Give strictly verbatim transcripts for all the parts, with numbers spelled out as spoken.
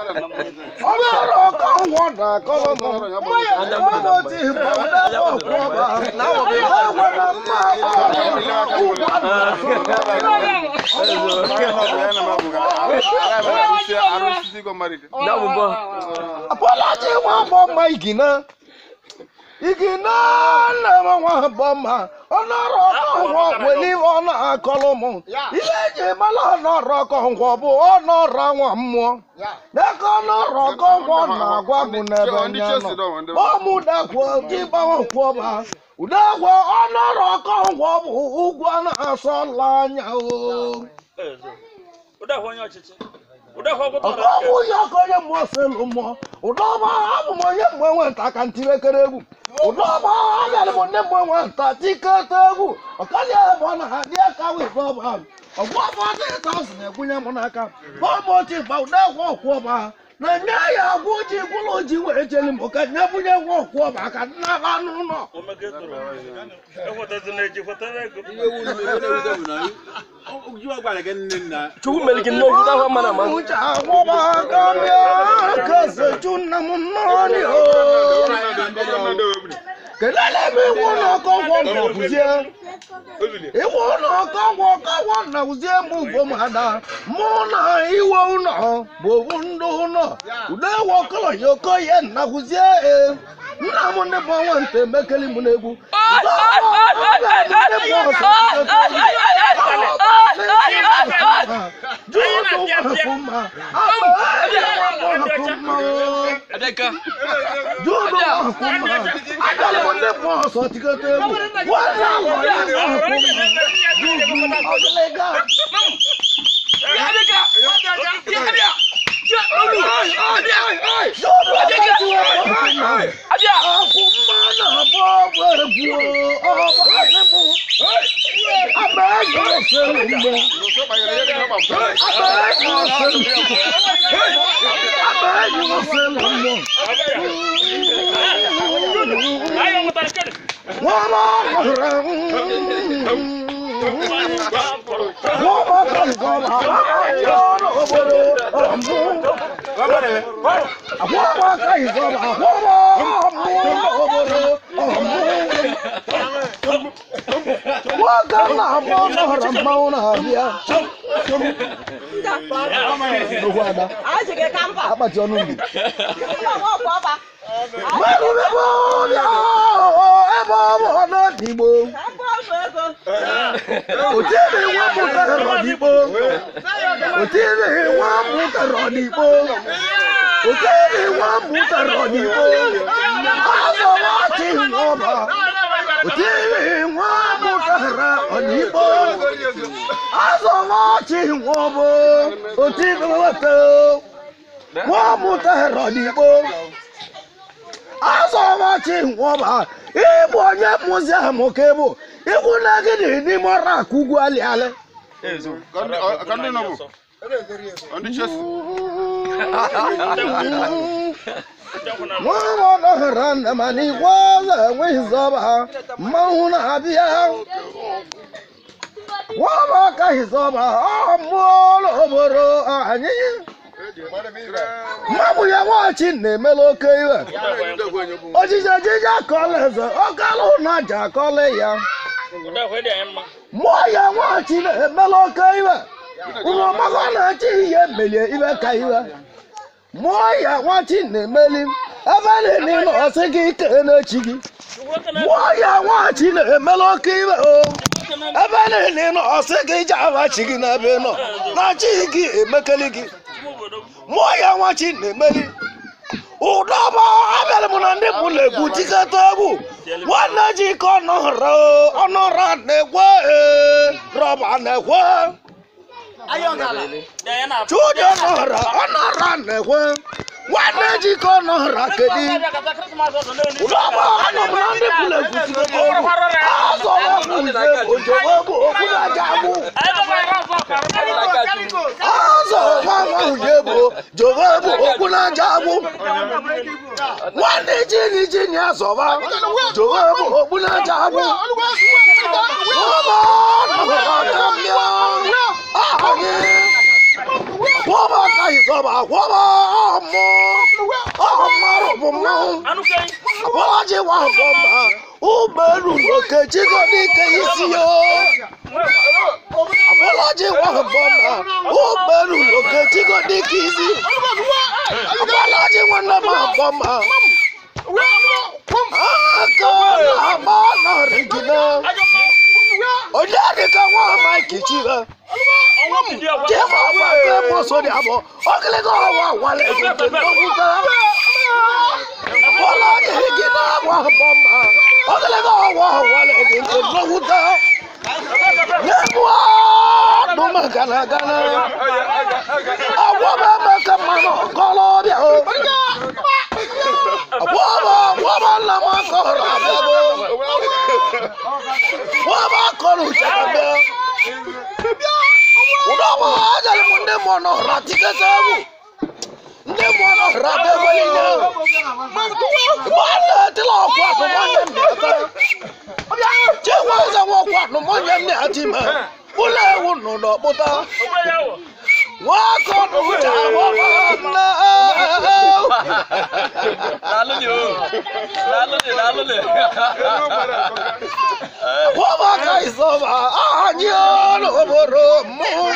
Igina na mwa boma onoro ko weli ona kolomo ileje mala onoro ko ngo bu onoro nwa mmo na ko onoro ko ngo na gwa bu nebe nya no o mu da kwo ti ba won kwo ba uda kwo onoro ko ngo bu ugwa na so la nya o uda kwo nya chichi uda kwo ko to o yo ko ye mo se lo mo uda ba abu mo ye mo wen ta kan ti we kerebu Udaba ya mo ne mo wan ta ti ka tagu okali e bo na ha dia ka we bo ba ogwo bo de thousand e kunya mo na ka bo mo ti ba uda wo kwo ba na nya ya gwu ji gulo ji we jeli mo ka nya bu nya wo kwo ba ka na ka nu no o me ke to e wo ta zune ji fota re ko iwe wu me ne wu da na o ji wa gba le ken na chu melki no uda wa mana man ja wo ba ka ya ka se chuna mo no ni o kelele mi wono ko wono buzie e wono ko wo ka wono buzie mu bo mana mo na iwo uno bo wundo no ude wo kolo yo ko ye na buzie e na mo ne bo wonte mekeli mu negwu adeka Judo kuma adale monde po so tikete wala wala adeka adeka adeka Mwana randa mani wala wizoba mauna abia waba kahizoba amolo boro anyi mabu ya wachi ne meloke iwe ojija jija koleze okalo na ja kole ya moya wachi ne meloke iwe uno magana chi ye melie iwe ka iwe moya wachi ne meli abale ni no sigi kene chigi moya wachi ne meloke iwe o abale ni no sigi jawa chigi na be no na chigi emekeligi moya wachi ne meli udaba abale mo na ndi mule gutika tagu wana ji kono ro onora ne kwa roba ne kwa ayongala dayana chujo nora onora ne kwa wana ji kono ra kedi udaba ano mo na ndi mule gutika tagu aso wa ni ojo wa bu okuna jamu aso wa wa yebo jowa bu okuna jamu wani jini jini asoba jowa bu okuna jamu Waba kai soba waba Oh, Maru, Mom. Anu kai. Apology, one bomb. Oh, Beru, okay, Chico, Nick, you. Apology, one bomb. Oh, Beru, okay, Chico, Nick, easy. Apology, one bomb. Ah, come on, not original. Oh, yeah, they can want my kitchen. Jẹ́ máa wá pé mo sọ ní àbọ̀, ọ̀kẹ́lẹ́ tó wà wà lẹ́yìn tó ń bọ̀ tán. Bọ́lá yìí kì náà wà bọ̀ mà, ọ̀kẹ́lẹ́ tó wà wà lẹ́yìn tó ń bọ̀ tán. Yẹ́nu àádùn mọ̀ gánagánà, àwọn bẹ́ẹ̀ mọ̀ kẹ́ mọ̀ náà kọ́ lọ́wọ́ bí o. Wọ́n bá wọ́n bá nà máa kọ́ ọ̀rọ̀ àbẹ̀bọ̀, wọ́n bá kọ́ ọ̀rọ̀ ìjẹ́bẹ̀. Udama ajali munde mono ratika sabu. Nde mono rabe walinya. Wala tila kwa no monye mbiata. Je waza wo kwa no monye mbiati ma. Ule wono no buta. Wako uja wabana. Lalu ni o. Lalu ni, lalu ni. Wabaka isoba. Anyo no boro mo.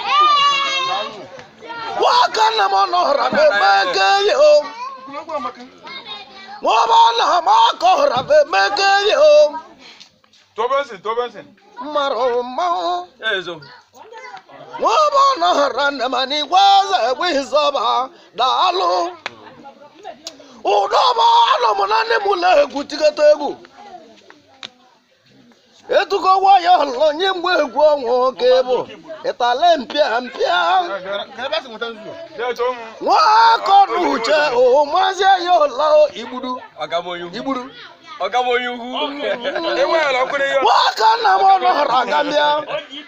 Wakana mono rabe meke yo. Wabana mako rabe meke yo. Tobensin, Tobensin. Maro mo. Ezo. Wabana rana mani waza wizoba dalu. Udaba alo monane mule gutikategu. Etuko waya lo nyemwe egwu onwo kebo. Etale mpia mpia. Wa kodu che o mazi yo lo igbudu. Agamoyu. Igbudu. Agamoyu hu. Ewe la kure yo. Wa kana mo no ragambia.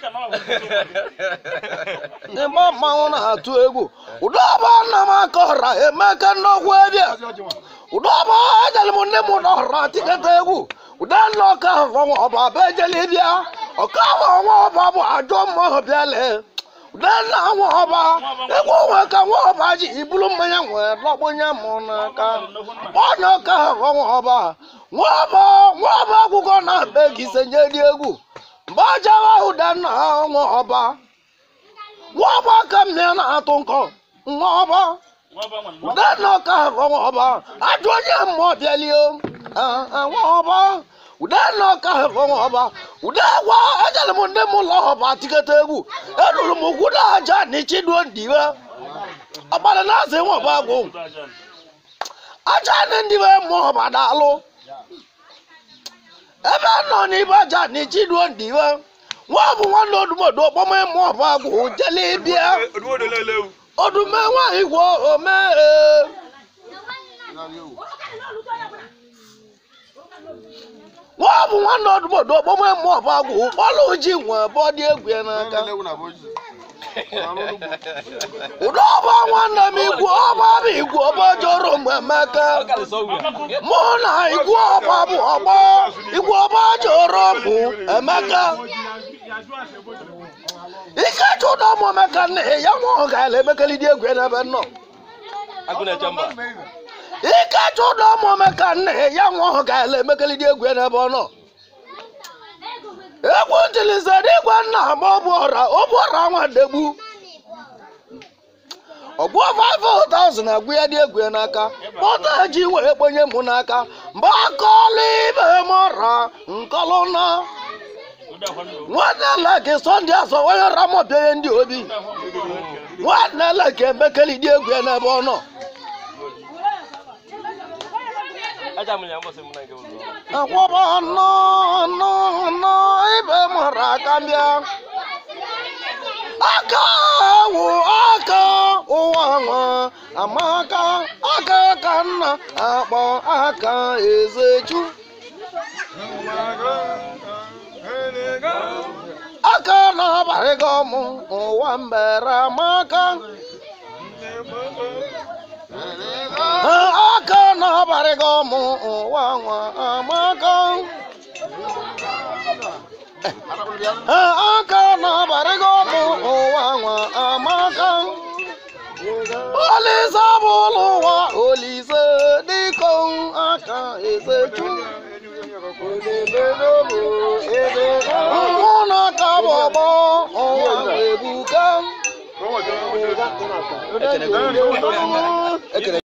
Ne mama ona atu egwu. Udaba na makora emeka no gwebia. Udaba ajal mo ne mo no ratikata egwu. Udalo ka won oba bejelibia. Oka won oba bo ajo mo biale. Udala won oba. Egwu we ka won oba ji ibulu mmanya we logbonya mo na ka. Onyo ka won oba. Waba waba gugo na begi senye di egwu. Mbaja wa udana won oba. Waba kam ne na atunko. Ngoba. Udalo ka won oba. Ajonya mo biale o. Ah ah won oba. Udalo ka won oba. Udawa ajale mo ne mo lo oba tikete egwu. Elulu mo guda aja ni chidu ndiwe. Abala na se won oba go. Aja ni ndiwe mo oba dalu. Ebe no ni baja ni chidu ndiwe. Wọ́n bu wọn lọ́dún mọ̀dọ́ ọmọ ẹ̀ mọ́ ọ̀fà kò jẹ́lé bíà. Ọdún mẹ́wàá ìwọ ọmọ ẹ̀. Wọ́n bu wọn lọ́dún mọ̀dọ́ ọmọ ẹ̀ mọ́ ọ̀fà kò bọ́ọ̀lù jí wọn bọ́ọ̀dì ẹgbẹ́ náà ká. Udo ọba wọn nà mí igwu ọba bụ igwu ọba jọrọ mmemme. Mụ na igwu ọba bụ ọgbọ igwu ọba jọrọ bụ Emeka. Ike chụda ụmụ Emeka nne ya nwa ga-ele emekeli dị egwu n'ebe nọ. Ike chụda ụmụ Emeka nne ya nwa ga-ele emekeli dị egwu n'ebe ọ nọ. Egwu ntilize n'igwe nna agba ọbụ ọra ọbụ ọra nwa degbu. Ọgwụ five thousand agwụ ya dị egwu n'aka. Kpọta ji wee kponye mụ n'aka. Mgbe akọlụ ibe m ọra nkọlụ na. Nwanne leke Sunday asọ onye ramọ bịa ndị obi. Nwanne leke emekeli dị egwu n'ebe ọ nọ. Akwụba nọ nọ nọ ibe m ọra aka mbịa. Aka wụ aka ụwa nwa amaka aka ka nna akpọ aka Ezechu. Aka na-abalị gị ọmụ ụwa mbere amaka. Aka na-abalị gị ọmụ ụwa nwa amaka. Aka na-abalị gị ọmụ ụwa nwa amaka. Olise bụlụ ụwa olise dịka aka ezechu mụ na ka bọgbọ ọnwa ebuka